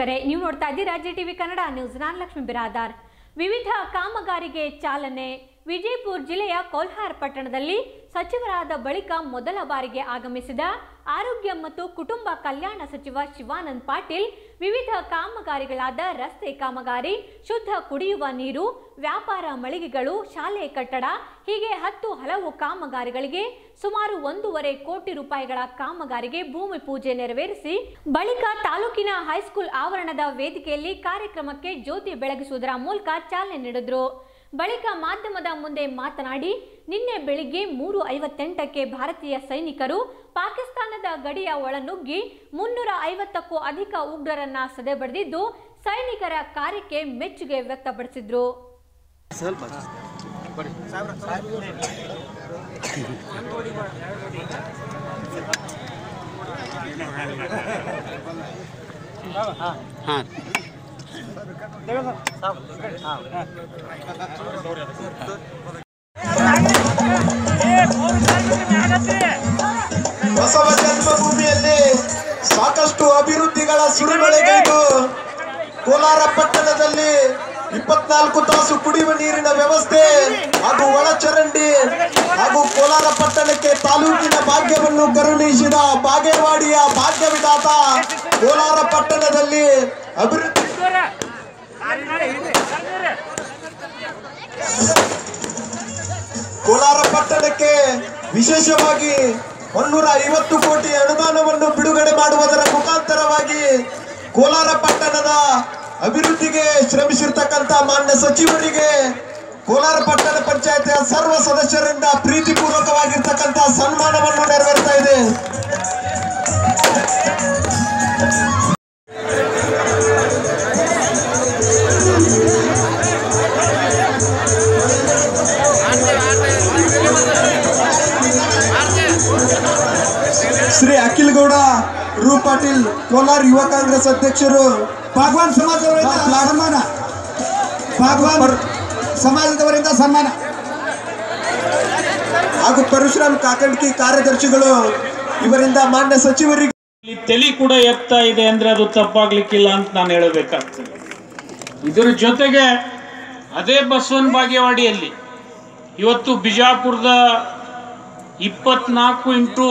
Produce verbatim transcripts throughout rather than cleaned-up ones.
ವೀಕ್ಷಕರೇ, ನೀವು ನೋಡ್ತಾ ಇದ್ದೀರಾ ಜಿ ಟಿವಿ ಕನ್ನಡ ನ್ಯೂಸ್. ನಾನು ಲಕ್ಷ್ಮೀ ಬಿರಾದಾರ್. ವಿವಿಧ ಕಾಮಗಾರಿಗೆ ಚಾಲನೆ. ವಿಜಯಪುರ ಜಿಲ್ಲೆಯ ಕೋಲ್ಹಾರ್ ಪಟ್ಟಣದಲ್ಲಿ ಸಚಿವರಾದ ಬಳಿಕ ಮೊದಲ ಬಾರಿಗೆ ಆಗಮಿಸಿದ ಆರೋಗ್ಯ ಮತ್ತು ಕುಟುಂಬ ಕಲ್ಯಾಣ ಸಚಿವ ಶಿವಾನಂದ ಪಾಟೀಲ್ ವಿವಿಧ ಕಾಮಗಾರಿಗಳಾದ ರಸ್ತೆ ಕಾಮಗಾರಿ, ಶುದ್ಧ ಕುಡಿಯುವ ನೀರು, ವ್ಯಾಪಾರ ಮಳಿಗೆಗಳು, ಶಾಲೆ ಕಟ್ಟಡ ಹೀಗೆ ಹತ್ತು ಹಲವು ಕಾಮಗಾರಿಗಳಿಗೆ ಸುಮಾರು ಒಂದೂವರೆ ಕೋಟಿ ರೂಪಾಯಿಗಳ ಕಾಮಗಾರಿಗೆ ಭೂಮಿ ಪೂಜೆ ನೆರವೇರಿಸಿ ಬಳಿಕ ತಾಲೂಕಿನ ಹೈಸ್ಕೂಲ್ ಆವರಣದ ವೇದಿಕೆಯಲ್ಲಿ ಕಾರ್ಯಕ್ರಮಕ್ಕೆ ಜ್ಯೋತಿ ಬೆಳಗಿಸುವುದರ ಮೂಲಕ ಚಾಲನೆ ನೀಡಿದರು. ಬಳಿಕ ಮಾಧ್ಯಮದ ಮುಂದೆ ಮಾತನಾಡಿ, ನಿನ್ನೆ ಬೆಳಿಗ್ಗೆ ಮೂರು ಐವತ್ತೆಂಟಕ್ಕೆ ಭಾರತೀಯ ಸೈನಿಕರು ಪಾಕಿಸ್ತಾನದ ಗಡಿಯ ಒಳನುಗ್ಗಿ ಮುನ್ನೂರ ಐವತ್ತಕ್ಕೂ ಅಧಿಕ ಉಗ್ರರನ್ನ ಸದೆಬಡಿದಿದ್ದು ಸೈನಿಕರ ಕಾರ್ಯಕ್ಕೆ ಮೆಚ್ಚುಗೆ ವ್ಯಕ್ತಪಡಿಸಿದ್ರು. ಬಸವ ಜನ್ಮಭೂಮಿಯಲ್ಲಿ ಸಾಕಷ್ಟು ಅಭಿವೃದ್ಧಿಗಳ ಸುರಿಮಳೆಗೈದು ಕೋಲಾರ ಪಟ್ಟಣದಲ್ಲಿ ಇಪ್ಪತ್ನಾಲ್ಕು ತಾಸು ಕುಡಿಯುವ ನೀರಿನ ವ್ಯವಸ್ಥೆ ಹಾಗೂ ಒಳಚರಂಡಿ ಹಾಗೂ ಕೋಲಾರ ಪಟ್ಟಣಕ್ಕೆ ತಾಲೂಕಿನ ಭಾಗ್ಯವನ್ನು ಕರುಣಿಸಿದ ಬಾಗೇವಾಡಿಯ ಭಾಗ್ಯ ವಿಧಾತ ಕೋಲಾರ ಪಟ್ಟಣದಲ್ಲಿ ಅಭಿವೃದ್ಧಿ ಕೋಲಾರ ಪಟ್ಟಣಕ್ಕೆ ವಿಶೇಷವಾಗಿ ಮುನ್ನೂರ ಐವತ್ತು ಕೋಟಿ ಅನುದಾನವನ್ನು ಬಿಡುಗಡೆ ಮಾಡುವುದರ ಮುಖಾಂತರವಾಗಿ ಕೋಲಾರ ಪಟ್ಟಣದ ಅಭಿವೃದ್ಧಿಗೆ ಶ್ರಮಿಸಿರ್ತಕ್ಕಂಥ ಮಾನ್ಯ ಸಚಿವರಿಗೆ ಕೋಲಾರ ಪಟ್ಟಣ ಪಂಚಾಯತಿಯ ಸರ್ವ ಸದಸ್ಯರಿಂದ ಪ್ರೀತಿಪೂರ್ವಕವಾಗಿರ್ತಕ್ಕಂಥ ಸನ್ಮಾನವನ್ನು ನೆರವೇರ್ತಾ ಇದೆ. ಶ್ರೀ ಅಖಿಲ್ ಗೌಡ ರೂ ಪಾಟೀಲ್ ಕೋಲಾರ ಯುವ ಕಾಂಗ್ರೆಸ್ ಅಧ್ಯಕ್ಷರು, ಭಾಗವಾನ್ ಸಮಾಜದವರಿಂದ ಸನ್ಮಾನ, ಭಾಗವಾನ್ ಸಮಾಜದವರಿಂದ ಸನ್ಮಾನ ಹಾಗೂ ಪರಶುರಾಮ್ ಕಾಕಂಡ್ಕಿ ಕಾರ್ಯದರ್ಶಿಗಳು ಇವರಿಂದ ಮಾನ್ಯ ಸಚಿವರಿಗೆ ತಲೆ ಕೂಡ ಎತ್ತಾ ಇದೆ ಅಂದ್ರೆ ಅದು ತಪ್ಪಾಗ್ಲಿಕ್ಕಿಲ್ಲ ಅಂತ ನಾನು ಹೇಳಬೇಕಾಗ್ತದೆ. ಇದರ ಜೊತೆಗೆ ಅದೇ ಬಸವನ ಬಾಗೇವಾಡಿಯಲ್ಲಿ ಇವತ್ತು ಬಿಜಾಪುರದ ಇಪ್ಪತ್ನಾಲ್ಕು ಇಂಟು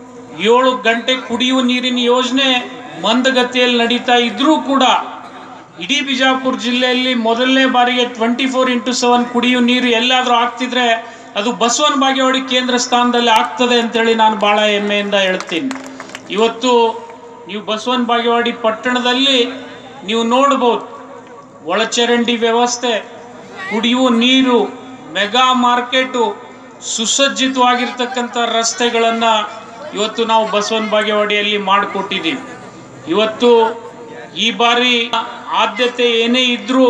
ಏಳು ಗಂಟೆ ಕುಡಿಯುವ ನೀರಿನ ಯೋಜನೆ ಮಂದಗತಿಯಲ್ಲಿ ನಡೀತಾ ಇದ್ರೂ ಕೂಡ ಇಡೀ ಬಿಜಾಪುರ ಜಿಲ್ಲೆಯಲ್ಲಿ ಮೊದಲನೇ ಬಾರಿಗೆ ಟ್ವೆಂಟಿ ಫೋರ್ ಇಂಟು ಸೆವೆನ್ ಕುಡಿಯುವ ನೀರು ಎಲ್ಲಾದರೂ ಆಗ್ತಿದ್ರೆ ಅದು ಬಸವನ ಬಾಗೇವಾಡಿ ಕೇಂದ್ರ ಸ್ಥಾನದಲ್ಲಿ ಆಗ್ತದೆ ಅಂತೇಳಿ ನಾನು ಭಾಳ ಹೆಮ್ಮೆಯಿಂದ ಹೇಳ್ತೀನಿ. ಇವತ್ತು ನೀವು ಬಸವನ ಬಾಗೇವಾಡಿ ಪಟ್ಟಣದಲ್ಲಿ ನೀವು ನೋಡ್ಬೋದು, ಒಳಚರಂಡಿ ವ್ಯವಸ್ಥೆ, ಕುಡಿಯುವ ನೀರು, ಮೆಗಾ ಮಾರ್ಕೆಟು, ಸುಸಜ್ಜಿತವಾಗಿರ್ತಕ್ಕಂಥ ರಸ್ತೆಗಳನ್ನು ಇವತ್ತು ನಾವು ಬಸವನ ಬಾಗೇವಾಡಿಯಲ್ಲಿ ಮಾಡಿಕೊಟ್ಟಿದ್ದೀವಿ. ಇವತ್ತು ಈ ಬಾರಿ ಆದ್ಯತೆ ಏನೇ ಇದ್ರೂ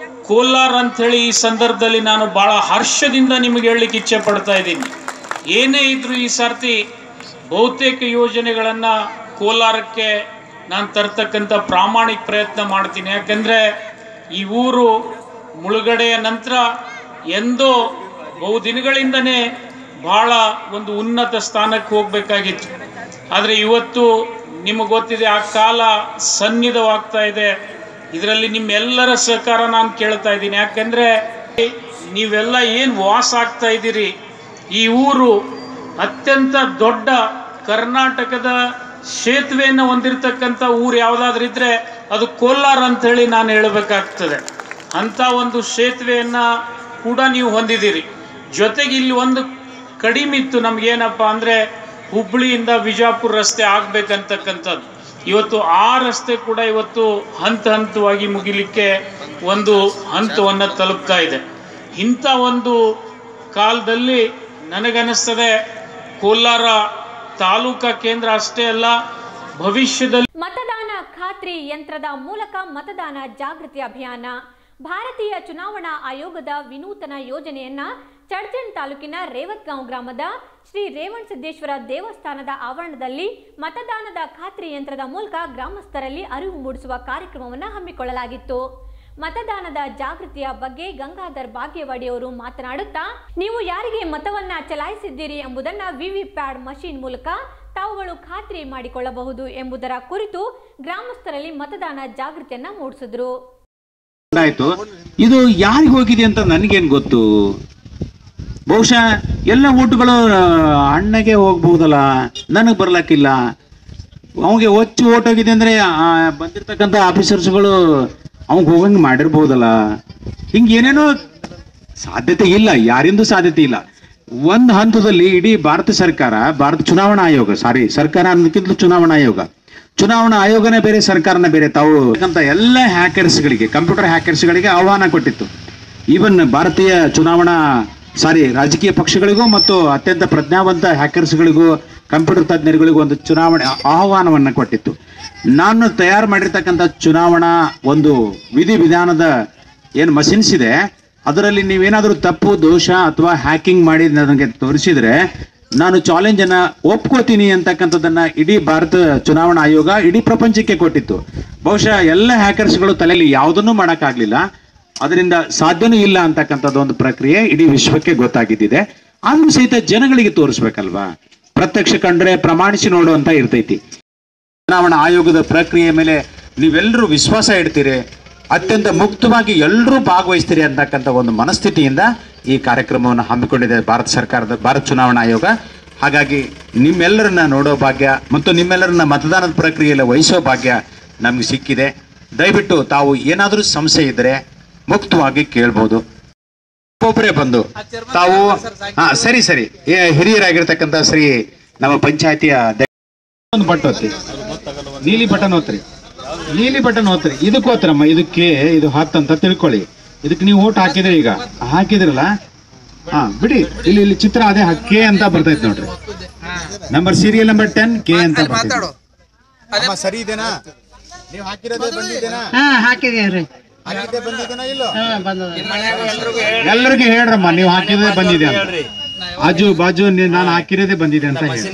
ಕೋಲಾರ ಅಂಥೇಳಿ ಈ ಸಂದರ್ಭದಲ್ಲಿ ನಾನು ಭಾಳ ಹರ್ಷದಿಂದ ನಿಮಗೆ ಹೇಳಲಿಕ್ಕೆ ಇಚ್ಛೆ ಪಡ್ತಾ ಇದ್ದೀನಿ. ಏನೇ ಇದ್ರೂ ಈ ಸರ್ತಿ ಬಹುತೇಕ ಯೋಜನೆಗಳನ್ನು ಕೋಲಾರಕ್ಕೆ ನಾನು ತರ್ತಕ್ಕಂಥ ಪ್ರಾಮಾಣಿಕ ಪ್ರಯತ್ನ ಮಾಡ್ತೀನಿ. ಯಾಕೆಂದರೆ ಈ ಊರು ಮುಳುಗಡೆಯ ನಂತರ ಎಂದೋ ಬಹುದಿನಗಳಿಂದನೇ ಭಾಳ ಒಂದು ಉನ್ನತ ಸ್ಥಾನಕ್ಕೆ ಹೋಗಬೇಕಾಗಿತ್ತು. ಆದರೆ ಇವತ್ತು ನಿಮಗೆ ಗೊತ್ತಿದೆ, ಆ ಕಾಲ ಸನ್ನಿಧವಾಗ್ತಾ ಇದೆ. ಇದರಲ್ಲಿ ನಿಮ್ಮೆಲ್ಲರ ಸಹಕಾರ ನಾನು ಕೇಳ್ತಾ ಇದ್ದೀನಿ. ಯಾಕೆಂದರೆ ನೀವೆಲ್ಲ ಏನು ವಾಸ ಆಗ್ತಾ ಇದ್ದೀರಿ, ಈ ಊರು ಅತ್ಯಂತ ದೊಡ್ಡ ಕರ್ನಾಟಕದ ಸೇತುವೆಯನ್ನು ಹೊಂದಿರತಕ್ಕಂಥ ಊರು ಯಾವುದಾದ್ರೂ ಇದ್ದರೆ ಅದು ಕೋಲಾರ ಅಂಥೇಳಿ ನಾನು ಹೇಳಬೇಕಾಗ್ತದೆ. ಅಂಥ ಒಂದು ಸೇತುವೆಯನ್ನು ಕೂಡ ನೀವು ಹೊಂದಿದ್ದೀರಿ. ಜೊತೆಗೆ ಇಲ್ಲಿ ಒಂದು ಕಡಿಮೆ ಇತ್ತು ನಮಗೇನಪ್ಪ ಅಂದರೆ ಹುಬ್ಬಳ್ಳಿಯಿಂದ ವಿಜಾಪುರ ರಸ್ತೆ ಆಗಬೇಕಂತಕ್ಕಂಥದ್ದು. ಇವತ್ತು ಆ ರಸ್ತೆ ಕೂಡ ಇವತ್ತು ಹಂತ ಹಂತವಾಗಿ ಮುಗಿಲಿಕ್ಕೆ ಒಂದು ಹಂತವನ್ನು ತಲುಪ್ತಾ ಇದೆ. ಇಂಥ ಒಂದು ಕಾಲದಲ್ಲಿ ನನಗನ್ನಿಸ್ತದೆ ಕೋಲಾರ ತಾಲೂಕಾ ಕೇಂದ್ರ ಅಷ್ಟೇ ಅಲ್ಲ, ಭವಿಷ್ಯದಲ್ಲಿ ಮತದಾನ ಖಾತ್ರಿ ಯಂತ್ರದ ಮೂಲಕ ಮತದಾನ ಜಾಗೃತಿ ಅಭಿಯಾನ. ಭಾರತೀಯ ಚುನಾವಣಾ ಆಯೋಗದ ವಿನೂತನ ಯೋಜನೆಯನ್ನ ಚಡ್ಚನ್ ತಾಲೂಕಿನ ರೇವತ್ಗಾಂವ್ ಗ್ರಾಮದ ಶ್ರೀ ರೇವಣಸಿದ್ದೇಶ್ವರ ದೇವಸ್ಥಾನದ ಆವರಣದಲ್ಲಿ ಮತದಾನದ ಖಾತ್ರಿ ಯಂತ್ರದ ಮೂಲಕ ಗ್ರಾಮಸ್ಥರಲ್ಲಿ ಅರಿವು ಮೂಡಿಸುವ ಕಾರ್ಯಕ್ರಮವನ್ನು ಹಮ್ಮಿಕೊಳ್ಳಲಾಗಿತ್ತು. ಮತದಾನದ ಜಾಗೃತಿಯ ಬಗ್ಗೆ ಗಂಗಾಧರ್ ಬಾಗೇವಾಡಿಯವರು ಮಾತನಾಡುತ್ತಾ, ನೀವು ಯಾರಿಗೆ ಮತವನ್ನ ಚಲಾಯಿಸಿದ್ದೀರಿ ಎಂಬುದನ್ನು ವಿವಿ ಪ್ಯಾಡ್ ಮಷೀನ್ ಮೂಲಕ ತಾವುಗಳು ಖಾತ್ರಿ ಮಾಡಿಕೊಳ್ಳಬಹುದು ಎಂಬುದರ ಕುರಿತು ಗ್ರಾಮಸ್ಥರಲ್ಲಿ ಮತದಾನ ಜಾಗೃತಿಯನ್ನ ಮೂಡಿಸಿದ್ರು. ಆಯ್ತು, ಇದು ಯಾರಿಗೆ ಹೋಗಿದೆ ಅಂತ ನನಗೇನು ಗೊತ್ತು. ಬಹುಶಃ ಎಲ್ಲ ಓಟುಗಳು ಅಣ್ಣಗೆ ಹೋಗ್ಬಹುದಲ್ಲ, ನನಗೆ ಬರ್ಲಕ್ಕಿಲ್ಲ. ಅವಂಗೆ ಹೆಚ್ಚು ಓಟ್ ಹೋಗಿದೆ ಅಂದ್ರೆ ಬಂದಿರ್ತಕ್ಕಂಥ ಆಫೀಸರ್ಸ್ಗಳು ಅವಂಗೆ ಹೋಗಂಗೆ ಮಾಡಿರ್ಬೋದಲ್ಲ. ಹಿಂಗೆ ಏನೇನೋ ಸಾಧ್ಯತೆ ಇಲ್ಲ, ಯಾರಿಂದೂ ಸಾಧ್ಯತೆ ಇಲ್ಲ. ಒಂದು ಹಂತದಲ್ಲಿ ಇಡೀ ಭಾರತ ಸರ್ಕಾರ, ಭಾರತ ಚುನಾವಣಾ ಆಯೋಗ, ಸಾರಿ ಸರ್ಕಾರ ಅನ್ನೋದಕ್ಕಿಂತ ಚುನಾವಣಾ ಆಯೋಗ, ಚುನಾವಣಾ ಆಯೋಗನೇ ಬೇರೆ ಸರ್ಕಾರನೇ ಬೇರೆ, ತಾವು ಎಲ್ಲ ಹ್ಯಾಕರ್ಸ್ಗಳಿಗೆ, ಕಂಪ್ಯೂಟರ್ ಹ್ಯಾಕರ್ಸ್ಗಳಿಗೆ ಆಹ್ವಾನ ಕೊಟ್ಟಿತ್ತು. ಈವನ್ ಭಾರತೀಯ ಚುನಾವಣಾ ಸಾರಿ ರಾಜಕೀಯ ಪಕ್ಷಗಳಿಗೂ ಮತ್ತು ಅತ್ಯಂತ ಪ್ರಜ್ಞಾವಂತ ಹ್ಯಾಕರ್ಸ್ಗಳಿಗೂ ಕಂಪ್ಯೂಟರ್ ತಜ್ಞರುಗಳಿಗೂ ಒಂದು ಚುನಾವಣೆ ಆಹ್ವಾನವನ್ನು ಕೊಟ್ಟಿತ್ತು. ನಾನು ತಯಾರು ಮಾಡಿರ್ತಕ್ಕಂಥ ಚುನಾವಣಾ ಒಂದು ವಿಧಿವಿಧಾನದ ಏನು ಮಷಿನ್ಸ್ ಇದೆ, ಅದರಲ್ಲಿ ನೀವೇನಾದರೂ ತಪ್ಪು ದೋಷ ಅಥವಾ ಹ್ಯಾಕಿಂಗ್ ಮಾಡಿ ನನಗೆ ತೋರಿಸಿದ್ರೆ ನಾನು ಚಾಲೆಂಜನ್ನು ಒಪ್ಕೋತೀನಿ ಅಂತಕ್ಕಂಥದ್ದನ್ನು ಇಡೀ ಭಾರತ ಚುನಾವಣಾ ಆಯೋಗ ಇಡೀ ಪ್ರಪಂಚಕ್ಕೆ ಕೊಟ್ಟಿತ್ತು. ಬಹುಶಃ ಎಲ್ಲ ಹ್ಯಾಕರ್ಸ್ಗಳು ತಲೆಯಲ್ಲಿ ಯಾವುದನ್ನೂ ಮಾಡೋಕ್ಕಾಗಲಿಲ್ಲ. ಅದರಿಂದ ಸಾಧ್ಯನೂ ಇಲ್ಲ ಅಂತಕ್ಕಂಥದ್ದು ಒಂದು ಪ್ರಕ್ರಿಯೆ ಇಡೀ ವಿಶ್ವಕ್ಕೆ ಗೊತ್ತಾಗಿದ್ದಿದೆ. ಆದ್ರೂ ಸಹಿತ ಜನಗಳಿಗೆ ತೋರಿಸ್ಬೇಕಲ್ವಾ, ಪ್ರತ್ಯಕ್ಷ ಕಂಡ್ರೆ ಪ್ರಮಾಣಿಸಿ ನೋಡುವಂತ ಇರ್ತೈತಿ. ಚುನಾವಣಾ ಆಯೋಗದ ಪ್ರಕ್ರಿಯೆ ಮೇಲೆ ನೀವೆಲ್ಲರೂ ವಿಶ್ವಾಸ ಇಡ್ತೀರಿ, ಅತ್ಯಂತ ಮುಕ್ತವಾಗಿ ಎಲ್ಲರೂ ಭಾಗವಹಿಸ್ತೀರಿ ಅಂತಕ್ಕಂಥ ಒಂದು ಮನಸ್ಥಿತಿಯಿಂದ ಈ ಕಾರ್ಯಕ್ರಮವನ್ನು ಹಮ್ಮಿಕೊಂಡಿದೆ ಭಾರತ ಸರ್ಕಾರದ ಭಾರತ ಚುನಾವಣಾ ಆಯೋಗ. ಹಾಗಾಗಿ ನಿಮ್ಮೆಲ್ಲರನ್ನ ನೋಡೋ ಭಾಗ್ಯ ಮತ್ತು ನಿಮ್ಮೆಲ್ಲರನ್ನ ಮತದಾನದ ಪ್ರಕ್ರಿಯೆಯಲ್ಲಿ ವಹಿಸೋ ಭಾಗ್ಯ ನಮ್ಗೆ ಸಿಕ್ಕಿದೆ. ದಯವಿಟ್ಟು ತಾವು ಏನಾದರೂ ಸಮಸ್ಯೆ ಇದ್ದರೆ ಮುಕ್ತವಾಗಿ ಕೇಳ್ಬೋದು. ಒಬ್ಬರೇ ಬಂದು ತಾವು ಹಾ ಸರಿ ಸರಿ ಹಿರಿಯರಾಗಿರ್ತಕ್ಕಂಥ ಶ್ರೀ ನಮ್ಮ ಪಂಚಾಯತಿಯ ಒಂದು ಬಟ್ ಓದ್ರಿ, ನೀಲಿ ಬಟನ್ ಓದ್ರಿ, ನೀಲಿ ಬಟನ್ ಓದ್ರಿ. ಇದಕ್ಕೆ ಓದ್ರಮ್ಮ, ಇದಕ್ಕೆ ಇದು ಹತ್ತಂತ ತಿಳ್ಕೊಳ್ಳಿ. ಇದಕ್ಕೆ ನೀವು ಓಟ್ ಹಾಕಿದ್ರಿ, ಈಗ ಹಾಕಿದ್ರಲ್ಲ, ಹಾ ಬಿಡಿ, ಇಲ್ಲಿ ಇಲ್ಲಿ ಚಿತ್ರ ಅದೇ ಕೆ ಅಂತ ಬರ್ತೈತೆ ನೋಡ್ರಿ. Number serial number ten K ಅಂತ ಸರಿ ಇದೆನಾ? ನೀವು ಹಾಕಿರೋದೇ ಬಂದಿದ್ದೇನಾ? ಹಾ ಹಾಕಿದೇವ್ರಿ. ಹಾಕಿದ್ದೆ ಬಂದಿದ್ದೇನಾ? ಇಲ್ಲ ಎಲ್ಲರಿಗೂ ಹೇಳ್ರಮ್ಮ, ನೀವು ಹಾಕಿದ್ರೆ ಬಂದಿದೆ ಅಂತ. ಆಜು ಬಾಜು ನಾನು ಹಾಕಿರೋದೇ ಬಂದಿದೆ ಅಂತ ಹೇಳಿ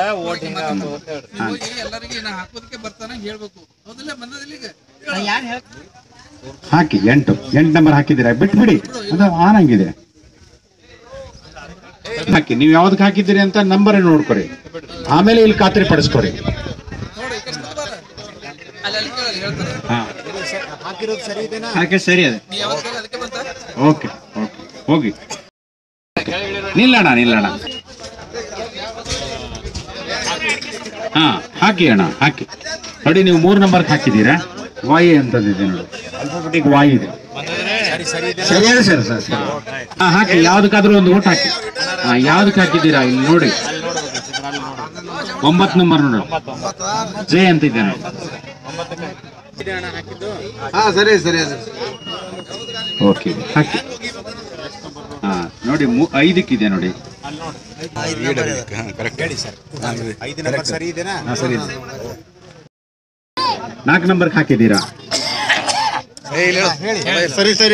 ಹಾಕಿ. ಎಂಟು ಎಂಟು ನಂಬರ್ ಹಾಕಿದ್ದೀರಾ, ಬಿಟ್ಬಿಡಿ, ಅದು ಆನ್ ಆಗಿದೆ. ಹಾಕಿ, ನೀವು ಯಾವ್ದಕ್ಕೆ ಹಾಕಿದ್ದೀರಿ ಅಂತ ನಂಬರ್ ನೋಡ್ಕೊರಿ, ಆಮೇಲೆ ಇಲ್ಲಿ ಖಾತ್ರಿ ಪಡಿಸ್ಕೊರಿ. ಹಾಕಿರೋದು ಸರಿ ಇದೆನಾ? ಹಾಕಿ ಸರಿ ಅದೇ. ಓಕೆ ಓಕೆ ಹೋಗಿ ನಿಲ್ಲೋಣ ನಿಲ್ಲೋಣ. ಹಾ ಹಾಕಿ ಅಣ್ಣ ಹಾಕಿ. ನೋಡಿ ನೀವು ಮೂರು ನಂಬರ್ ಹಾಕಿದ್ದೀರಾ, ವಾಯಿ ಅಂತದಿದೆ ನೋಡಿ, ಅಲ್ಫಾಬೆಟಿಕ್ ವಾಯಿ ಇದೆ. ಸರಿಯಾದ ಸರ್ ಸರ್ ಸರ್ ಹಾ ಹಾಕಿ, ಯಾವ್ದಕ್ಕಾದ್ರೂ ಒಂದು ಓಟ್ ಹಾಕಿ. ಹಾ ಯಾವ್ದಕ್ಕೆ ಹಾಕಿದ್ದೀರಾ ಇಲ್ಲಿ ನೋಡಿ, ಒಂಬತ್ತು ನಂಬರ್ ನೋಡಿ, ಜೆ ಅಂತ ಇದೆ ನೋಡಿ. ಹಾ ಸರಿ ಸರಿ ಓಕೆ ಹಾಕಿ. ಹಾ ನೋಡಿ ಐದಕ್ಕಿದೆ ನೋಡಿ. ನಾಲ್ಕು ನಂಬರ್ ಹಾಕಿದ್ದೀರಾ? ಸರಿ ಸರಿ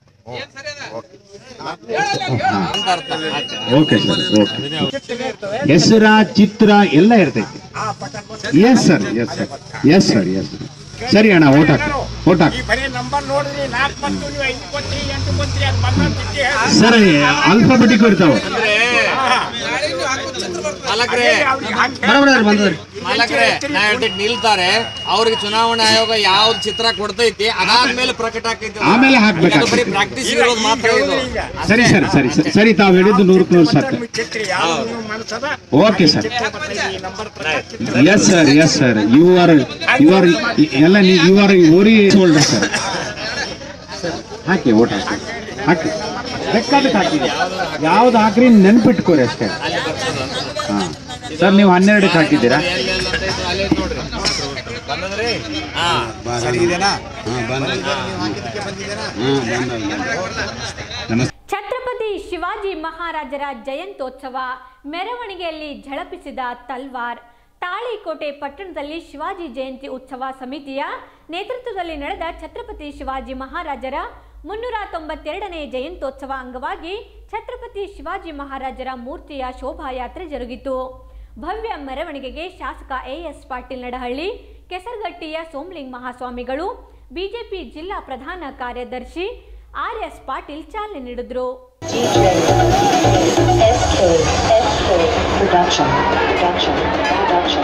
ಓಕೆ ಸರ್ ಓಕೆ. ಹೆಸರ ಚಿತ್ರ ಎಲ್ಲ ಇರ್ತೈತಿ. Yes sir yes sir yes sir yes ಸರಿ ಅಣ್ಣ, ಓಟ್ ಹಾಕಿ ಓಟ್ ಹಾಕಿ ಸರ್. ಅಲ್ಫಾಬೆಟಿಕ್ ಇರ್ತಾವೆ. ನಿಲ್ತಾರೆ, ಅವ್ರಿಗೆ ಚುನಾವಣಾ ಆಯೋಗ ಯಾವ ಚಿತ್ರ ಕೊಡ್ತೈತಿ ಅದಾದ್ಮೇಲೆ ಪ್ರಕಟ ಆಕೈತಿ, ಆಮೇಲೆ ಹಾಕ್ಬೇಕು. ಪ್ರಾಕ್ಟೀಸ್ ಇರೋದು ಮಾತ್ರ ಇದು. ಸರಿ ಸರ್ ಸರಿ ಸರಿ ಸರಿ ತಾವು ಹೇಳಿದ್ದು ನೂರಕ್ಕೆ ನೂರು ಸಾಕು. Okay sir yes sir yes sir you are you are ಎಲ್ಲ ಯು ಆರ್ ಓರಿ ಹೋಲ್ಡರ್ ಸರ್. ಹಾಕಿ ಓಟ್ ಹಾಕಿ ಹಾಕಿ ಬೇಕಾದಕ್ಕೆ ಹಾಕಿ, ಯಾವ್ದು ಹಾಕ್ರಿ ನೆನ್ಪಿಟ್ಕೋರಿ ಅಷ್ಟೇ. ಹಾ ಸರ್ ನೀವು ಹನ್ನೆರಡಕ್ಕೆ ಹಾಕಿದ್ದೀರಾ? ಛತ್ರಪತಿ ಶಿವಾಜಿ ಮಹಾರಾಜರ ಜಯಂತ್ಯೋತ್ಸವ ಮೆರವಣಿಗೆಯಲ್ಲಿ ಝಳಪಿಸಿದ ತಲ್ವಾರ್. ತಾಳಿಕೋಟೆ ಪಟ್ಟಣದಲ್ಲಿ ಶಿವಾಜಿ ಜಯಂತಿ ಉತ್ಸವ ಸಮಿತಿಯ ನೇತೃತ್ವದಲ್ಲಿ ನಡೆದ ಛತ್ರಪತಿ ಶಿವಾಜಿ ಮಹಾರಾಜರ ಮುನ್ನೂರ ತೊಂಬತ್ತೆರಡನೇ ಜಯಂತ್ಯೋತ್ಸವ ಅಂಗವಾಗಿ ಛತ್ರಪತಿ ಶಿವಾಜಿ ಮಹಾರಾಜರ ಮೂರ್ತಿಯ ಶೋಭಾಯಾತ್ರೆ ಜರುಗಿತು. ಭವ್ಯ ಮೆರವಣಿಗೆಗೆ ಶಾಸಕ ಎ ಎಸ್ ಪಾಟೀಲ್ ನಡಹಳ್ಳಿ, ಕೆಸರಗಟ್ಟಿಯ ಸೋಮಲಿಂಗ ಮಹಾಸ್ವಾಮಿಗಳು, ಬಿಜೆಪಿ ಜಿಲ್ಲಾ ಪ್ರಧಾನ ಕಾರ್ಯದರ್ಶಿ ಆರ್ ಎಸ್ ಪಾಟೀಲ್ ಚಾಲನೆ ನೀಡಿದರು. S K S K Production Production Production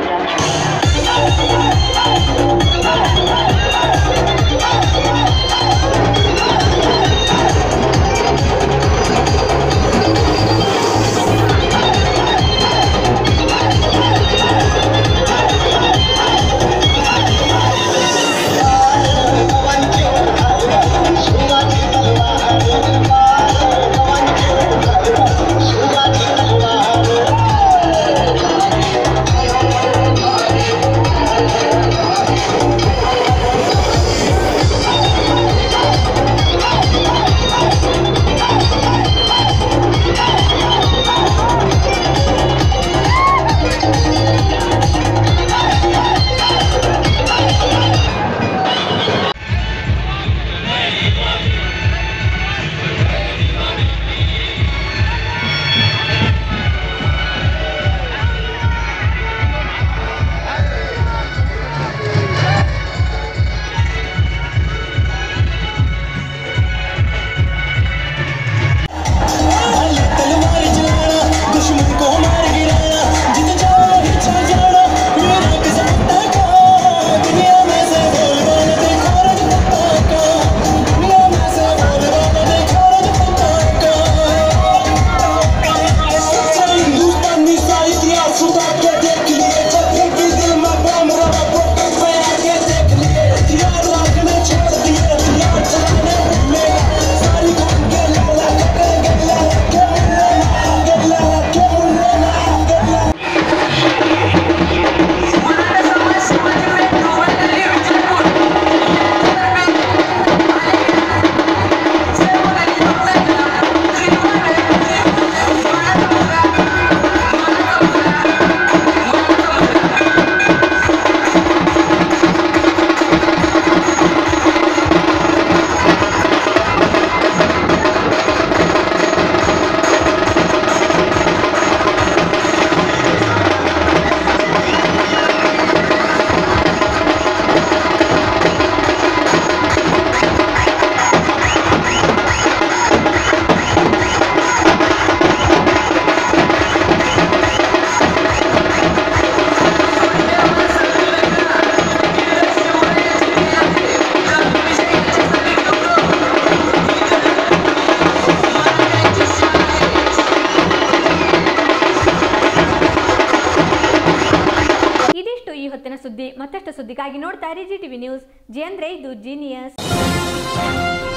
ಸುದ್ದಿ ಮತ್ತಷ್ಟು ಸುದ್ದಿಗಾಗಿ ನೋಡ್ತಾ ಇರಿ ಜಿ ಟಿವಿ ನ್ಯೂಸ್. ಜಿ ಅಂದ್ರೆ ಇದು ಜೀನಿಯಸ್.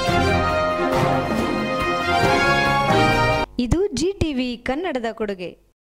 ಇದು ಜಿ ಟಿವಿ ಕನ್ನಡದ ಕೊಡುಗೆ.